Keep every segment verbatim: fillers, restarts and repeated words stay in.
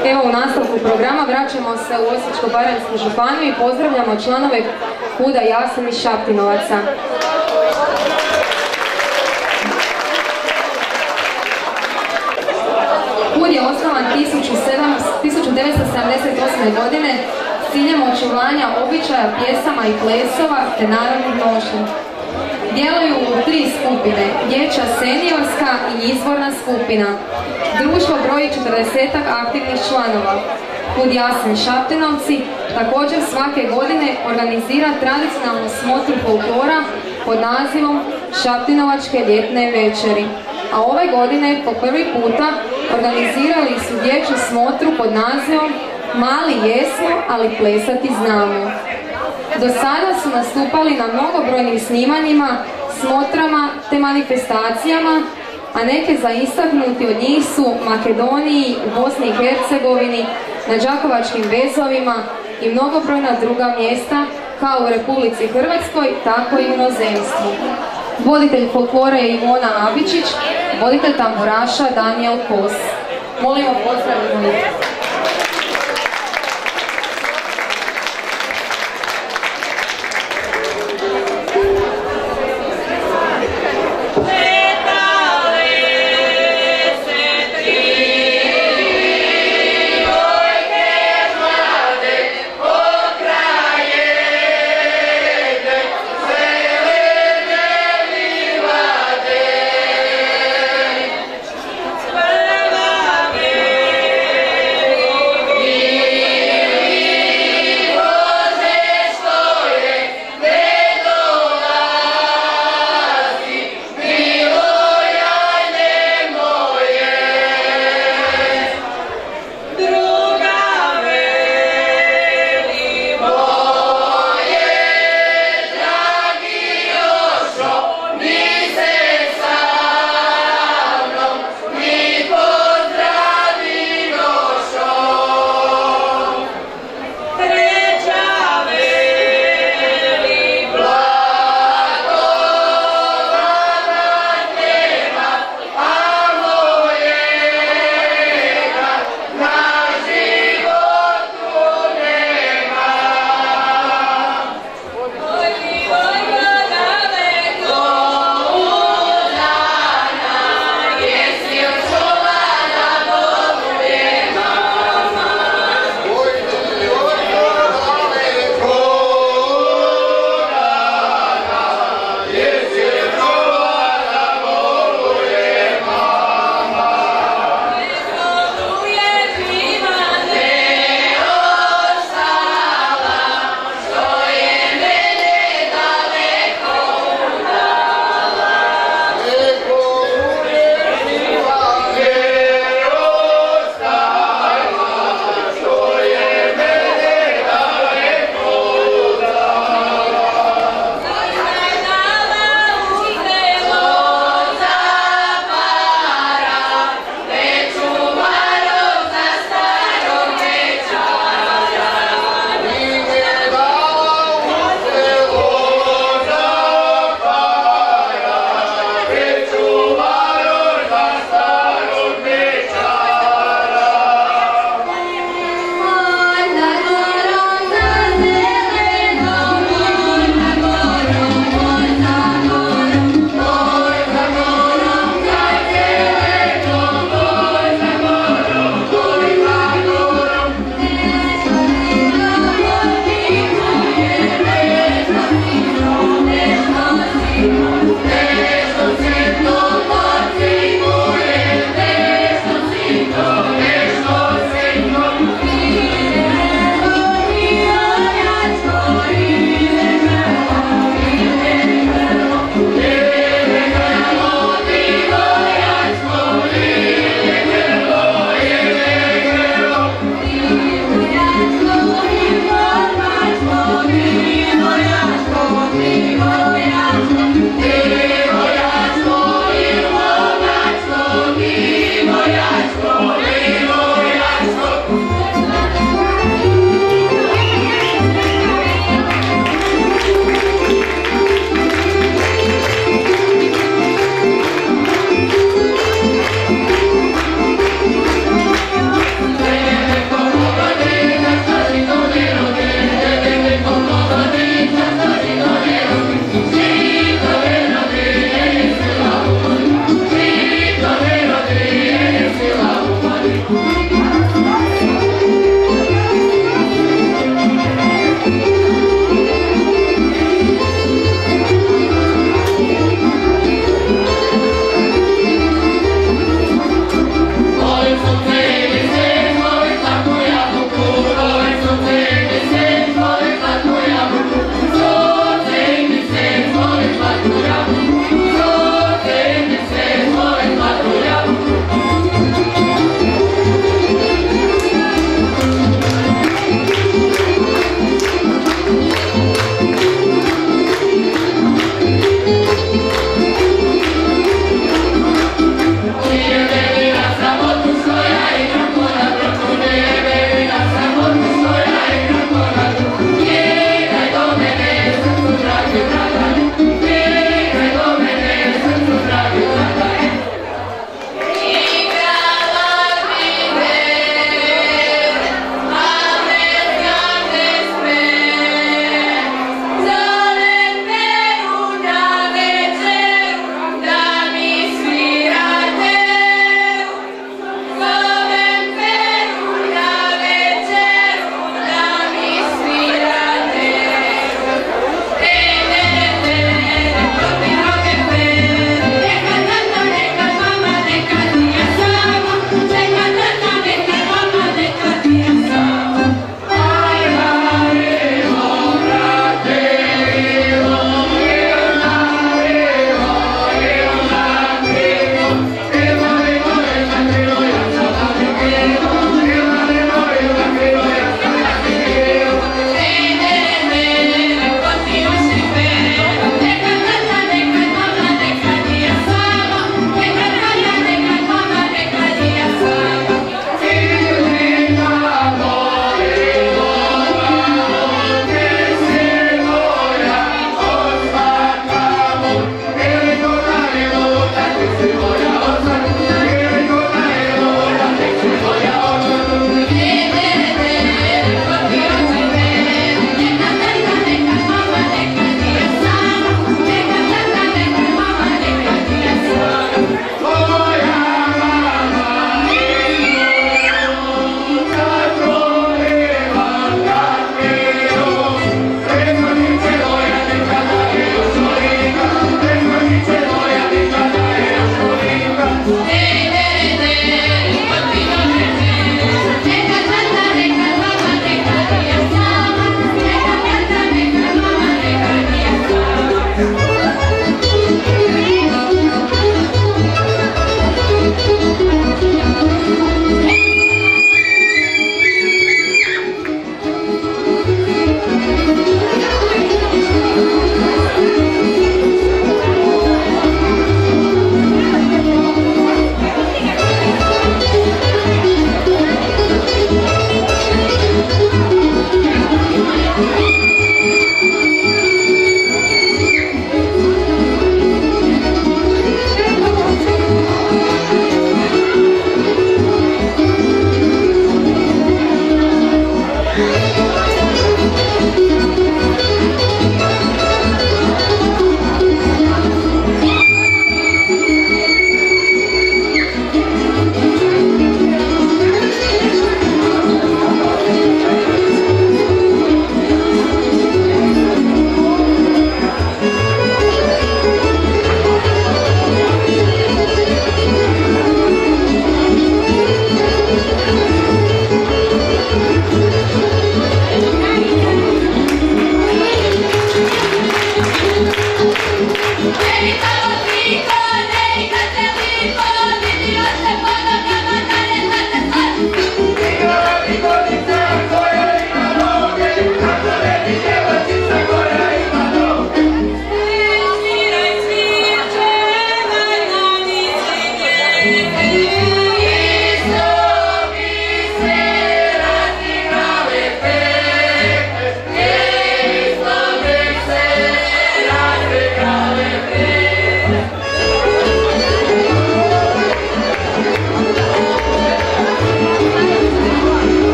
Evo, u nastavku programa vraćamo se u Osječko-baranjsku županiju i pozdravljamo članove Kuda Jasen iz Šaptinovaca. Kud je osnovan tisuću devetsto sedamdeset osme. godine s ciljem očuvanja običaja, pjesama i plesova te narodnih nošnji. Djeluju u tri skupine, dječja seniorska i izvorna skupina. Društvo broji četrdesetak aktivnih članova. Kud Jasen Šaptinovci također svake godine organizira tradicionalnu smotru folklora pod nazivom Šaptinovačke ljetne večeri. A ove godine po prvi puta organizirali su dječju smotru pod nazivom Mali jesmo, ali plesati znamo. Do sada su nastupali na mnogobrojnim snimanjima, smotrama te manifestacijama, a neke za istaknuti od njih su Makedoniji, u Bosni i Hercegovini, na Đakovačkim vezovima i mnogobrojna druga mjesta, kao u Republici Hrvatskoj, tako i u inozemstvu. Voditelj folklore je Ivona Abičić, voditelj tamburaša Danijel Kos. Molimo, pozdravimo ih. Moja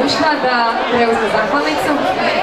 društva da preuzme zahvalnicu.